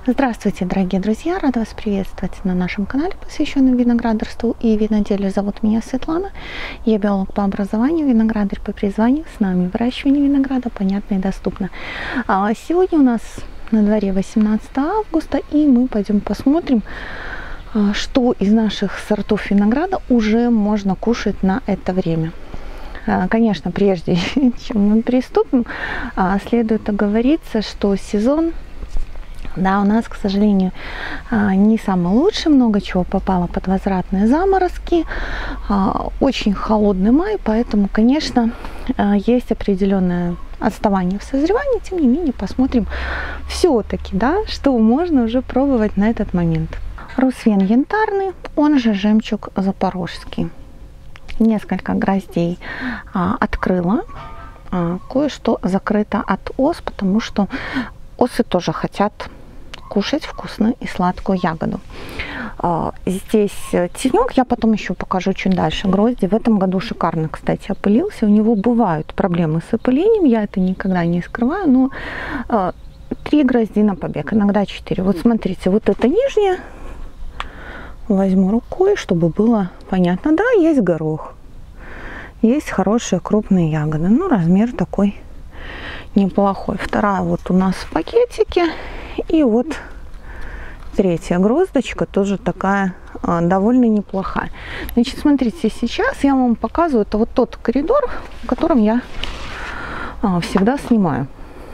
Здравствуйте, дорогие друзья! Рада вас приветствовать на нашем канале, посвященном виноградарству и виноделию. Зовут меня Светлана. Я биолог по образованию, виноградарь по призванию. С нами выращивание винограда понятно и доступно. Сегодня у нас на дворе 18 августа, и мы пойдем посмотрим, что из наших сортов винограда уже можно кушать на это время. Конечно, прежде чем мы приступим, следует оговориться, что сезон, да, у нас, к сожалению, не самый лучший, много чего попало под возвратные заморозки, очень холодный май, поэтому, конечно, есть определенное отставание в созревании. Тем не менее, посмотрим все-таки, да, что можно уже пробовать на этот момент. Русвен янтарный, он же жемчуг запорожский. Несколько гроздей открыла, кое-что закрыто от ос, потому что осы тоже хотят кушать вкусную и сладкую ягоду. Здесь тенек, я потом еще покажу чуть дальше. Грозди в этом году шикарно, кстати, опылился. У него бывают проблемы с опылением, я это никогда не скрываю, но 3 грозди на побег, иногда 4. Вот смотрите, вот это нижнее. Возьму рукой, чтобы было понятно. Да, есть горох. Есть хорошие крупные ягоды. Ну, размер такой неплохой. Вторая вот у нас в пакетике. И вот третья гроздочка тоже такая довольно неплохая. Значит, смотрите, сейчас я вам показываю. Это вот тот коридор, в котором я всегда снимаю.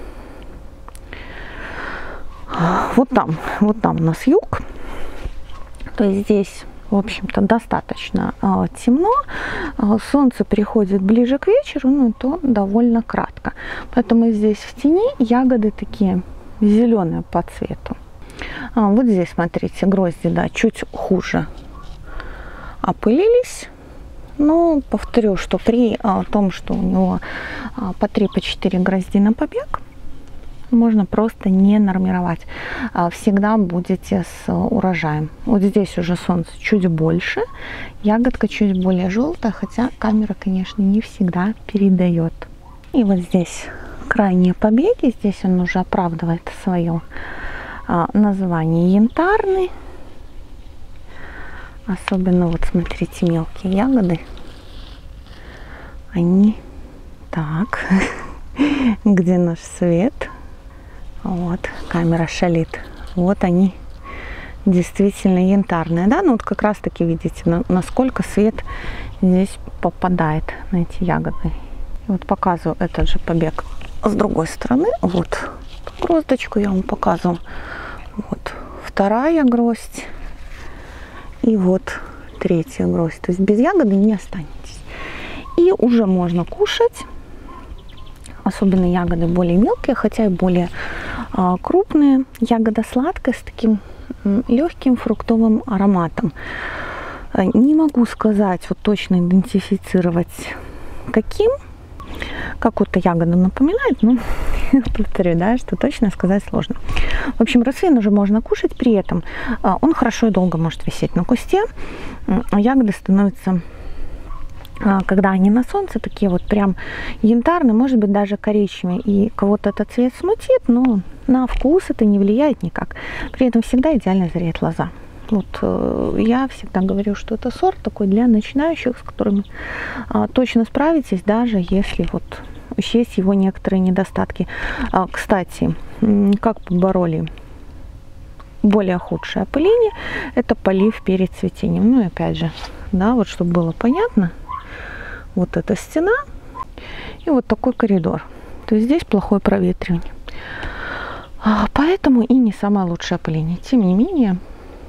Вот там у нас юг. То есть здесь, в общем-то, достаточно темно. Солнце приходит ближе к вечеру, но то довольно кратко. Поэтому здесь в тени ягоды такие зеленые по цвету. Вот здесь, смотрите, грозди, да, чуть хуже опылились. Но повторю, что при том, что у него по 3-4 грозди на побег, можно просто не нормировать. Всегда будете с урожаем. Вот здесь уже солнце чуть больше, ягодка чуть более желтая, хотя камера, конечно, не всегда передает. И вот здесь крайние побеги, здесь он уже оправдывает свое название янтарный. Особенно вот смотрите, мелкие ягоды. Они так, где наш свет? Вот, камера шалит. Вот они действительно янтарные, да, ну вот как раз таки видите, насколько свет здесь попадает на эти ягоды. И вот показываю этот же побег с другой стороны. Вот гроздочку я вам показываю. Вот вторая гроздь и вот третья гроздь. То есть без ягоды не останетесь. И уже можно кушать. Особенно ягоды более мелкие, хотя и более крупные. Ягода сладкая с таким легким фруктовым ароматом. Не могу сказать, вот точно идентифицировать каким. Какую-то ягоду напоминает, но повторю, да, что точно сказать сложно. В общем, русвен уже можно кушать, при этом он хорошо и долго может висеть на кусте. Ягоды становятся, когда они на солнце, такие вот прям янтарные, может быть даже коричневые, и кого-то этот цвет смутит, но на вкус это не влияет никак. При этом всегда идеально зреет лоза. Вот я всегда говорю, что это сорт такой для начинающих, с которыми точно справитесь, даже если вот учесть его некоторые недостатки. Кстати, как побороли более худшее опыление, это полив перед цветением. Ну и опять же, да, вот чтобы было понятно, вот эта стена и вот такой коридор. То есть здесь плохое проветривание. Поэтому и не самое лучшее опыление. Тем не менее,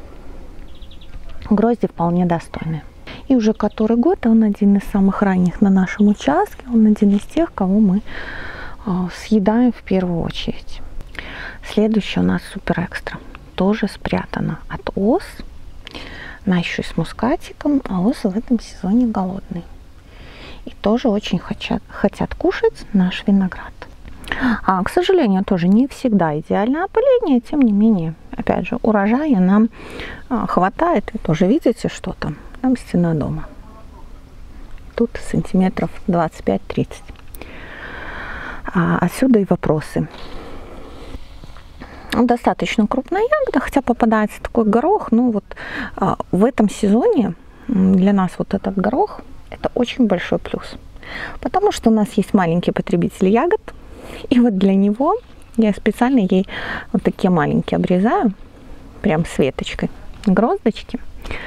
грозди вполне достойные. И уже который год он один из самых ранних на нашем участке. Он один из тех, кого мы съедаем в первую очередь. Следующий у нас супер экстра. Тоже спрятано от ос. Она еще и с мускатиком, а осы в этом сезоне голодные. И тоже очень хотят кушать наш виноград. К сожалению, тоже не всегда идеальное опыление, тем не менее, опять же, урожая нам хватает. И тоже видите, что там стена дома. Тут сантиметров 25-30. Отсюда и вопросы. достаточно крупная ягода, хотя попадается такой горох, но вот в этом сезоне для нас вот этот горох — это очень большой плюс, потому что у нас есть маленький потребитель ягод, и вот для него я специально ей вот такие маленькие обрезаю, прям с веточкой, гроздочки,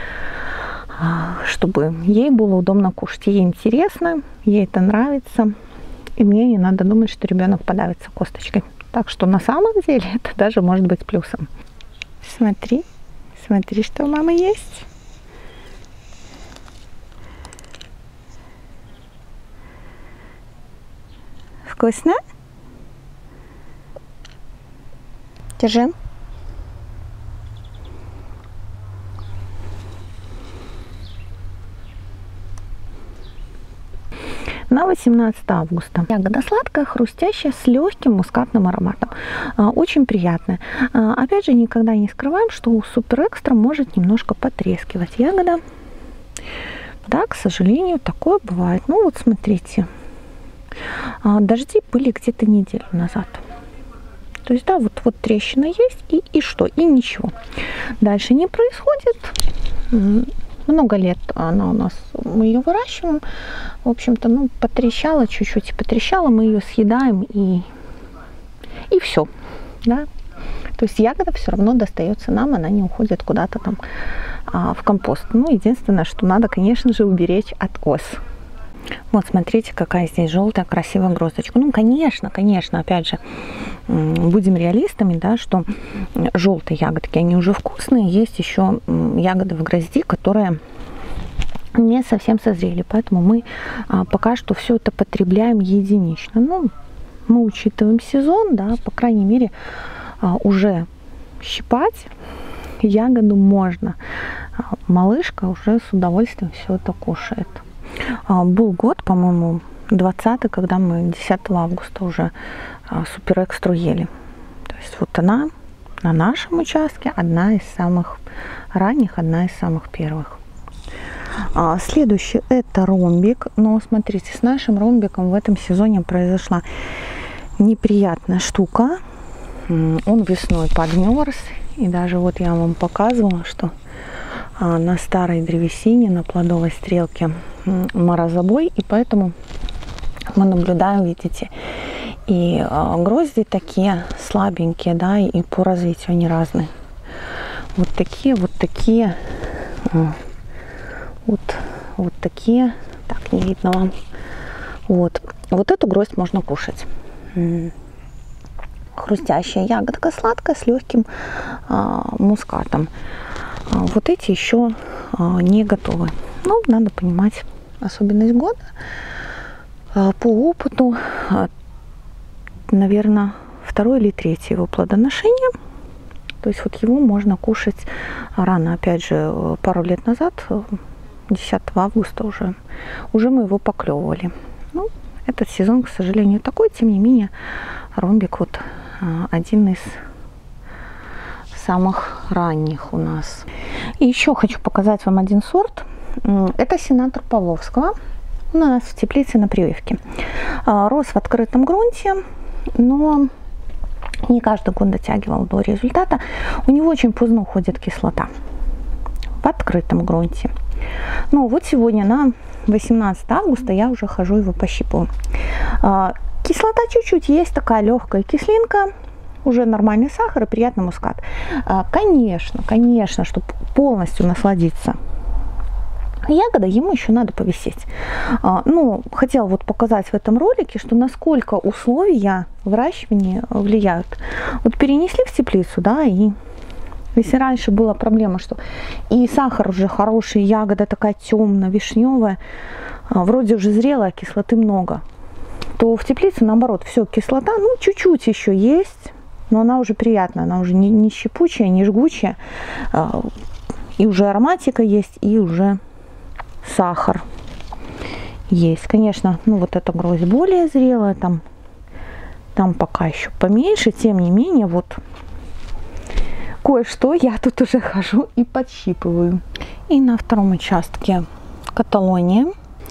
чтобы ей было удобно кушать. Ей интересно, ей это нравится, и мне не надо думать, что ребенок подавится косточкой. Так что на самом деле это даже может быть плюсом. Смотри, смотри, что у мамы есть. Вкусно? Держи. На 18 августа. Ягода сладкая, хрустящая, с легким мускатным ароматом. Очень приятная. Опять же, никогда не скрываем, что у Супер Экстра может немножко потрескивать ягода. Да, к сожалению, такое бывает. Ну вот смотрите. Дожди были где-то неделю назад. То есть, да, вот трещина есть, и что? И ничего. Дальше не происходит. Много лет она у нас, мы ее выращиваем. В общем-то, ну, потрещала чуть-чуть, потрещала, мы ее съедаем, и все. Да? То есть ягода все равно достается нам, она не уходит куда-то там в компост. Ну, единственное, что надо, конечно же, уберечь от ос. Вот, смотрите, какая здесь желтая красивая гроздочка. Ну, конечно, опять же, будем реалистами, да, что желтые ягодки, они уже вкусные. Есть еще ягоды в грозди, которые не совсем созрели. Поэтому мы пока что все это потребляем единично. Ну, мы учитываем сезон, да, по крайней мере, уже щипать ягоду можно. Малышка уже с удовольствием все это кушает. Был год, по-моему, 20-й, когда мы 10 августа уже Супер Экстру ели. То есть вот она на нашем участке одна из самых ранних, одна из самых первых. Следующий — это ромбик. Но смотрите, с нашим ромбиком в этом сезоне произошла неприятная штука. Он весной подмерз. И даже вот я вам показывала, что на старой древесине, на плодовой стрелке морозобой, и поэтому мы наблюдаем, видите, и грозди такие слабенькие, да, и по развитию они разные. Вот такие, вот такие, вот такие, так, не видно вам. Вот эту гроздь можно кушать. Хрустящая ягодка, сладкая, с легким мускатом. Вот эти еще не готовы. Ну, надо понимать особенность года. По опыту, наверное, 2-й или 3-й его плодоношение. То есть вот его можно кушать рано. Опять же, пару лет назад, 10 августа уже мы его поклевывали. Ну, этот сезон, к сожалению, такой. Тем не менее, ромбик вот один из самых ранних у нас. И еще хочу показать вам один сорт. Это сенатор Павловского. Он у нас в теплице на прививке. Рос в открытом грунте, но не каждый год дотягивал до результата. У него очень поздно уходит кислота в открытом грунте. Ну вот сегодня на 18 августа я уже хожу его пощипываю. Кислота чуть-чуть есть, такая легкая кислинка. Уже нормальный сахар и приятный мускат. Конечно, чтобы полностью насладиться ягодой, ему еще надо повисеть. Ну, хотела вот показать в этом ролике, что насколько условия выращивания влияют. Вот перенесли в теплицу, да, и если раньше была проблема, что и сахар уже хороший, ягода такая темная, вишневая, вроде уже зрелая, кислоты много, то в теплице наоборот, все, кислота, ну, чуть-чуть еще есть, но она уже приятная, она уже не щепучая, не жгучая, и уже ароматика есть, и уже сахар есть. Конечно, ну вот эта гроздь более зрелая, там пока еще поменьше, тем не менее, вот кое-что я тут уже хожу и подщипываю. И на втором участке Каталония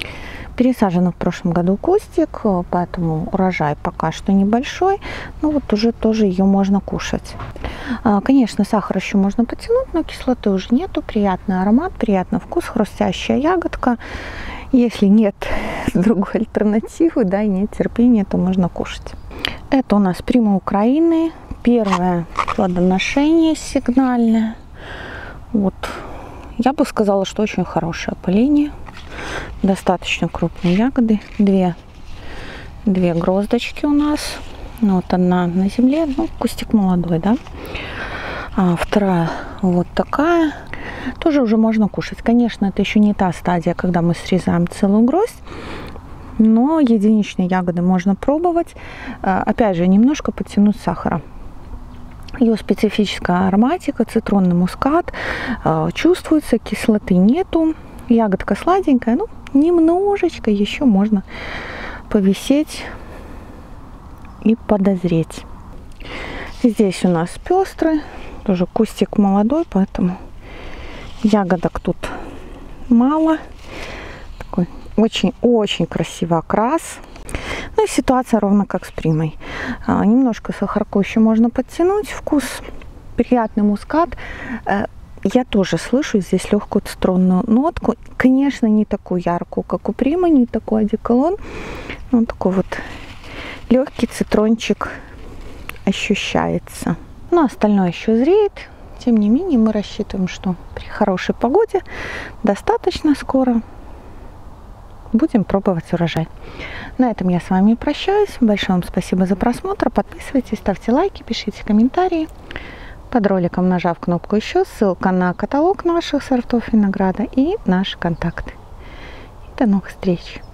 Пересажен в прошлом году кустик, поэтому урожай пока что небольшой, но вот уже тоже ее можно кушать. Конечно, сахар еще можно потянуть, но кислоты уже нету. Приятный аромат, приятный вкус, хрустящая ягодка. Если нет другой альтернативы, да, и нет терпения, то можно кушать. Это у нас Прима Украины. Первое плодоношение сигнальное. Вот. Я бы сказала, что очень хорошее опыление. Достаточно крупные ягоды. Две гроздочки у нас. Вот одна на земле. Ну, кустик молодой, да. А вторая вот такая. Тоже уже можно кушать. Конечно, это еще не та стадия, когда мы срезаем целую гроздь. Но единичные ягоды можно пробовать. Опять же, немножко подтянуть сахара. Ее специфическая ароматика, цитронный мускат. Чувствуется, кислоты нету. Ягодка сладенькая, ну, немножечко еще можно повисеть и подозреть. Здесь у нас пестрый, тоже кустик молодой, поэтому ягодок тут мало. Такой очень-очень красивый окрас. Ну и ситуация ровно как с Примой. Немножко сахарку еще можно подтянуть. Вкус приятный, мускат. Я тоже слышу здесь легкую цитронную нотку. Конечно, не такую яркую, как у Примы, не такой одеколон. Но такой вот легкий цитрончик ощущается. Но остальное еще зреет. Тем не менее, мы рассчитываем, что при хорошей погоде достаточно скоро будем пробовать урожай. На этом я с вами прощаюсь. Большое вам спасибо за просмотр. Подписывайтесь, ставьте лайки, пишите комментарии. Под роликом, нажав кнопку «Еще», ссылка на каталог наших сортов винограда и наши контакты. И до новых встреч!